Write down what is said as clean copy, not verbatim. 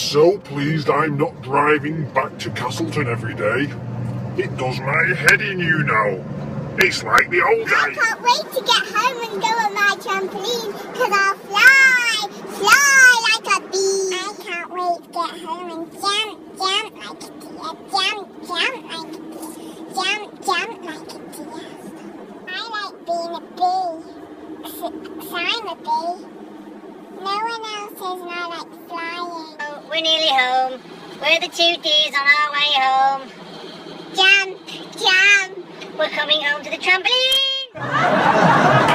so pleased I'm not driving back to Castleton every day. It does my head in, you know. It's like the old days. I can't wait to get home and go on my trampoline, because I'll fly like a bee. I can't wait to get home and jump like a deer, jump like a deer, jump like a deer. I like being a bee, because I'm a bee. No one else is, and I like flying. Oh, we're nearly home. We're the 2 Ds on our way home. Jump. We're coming home to the trampoline!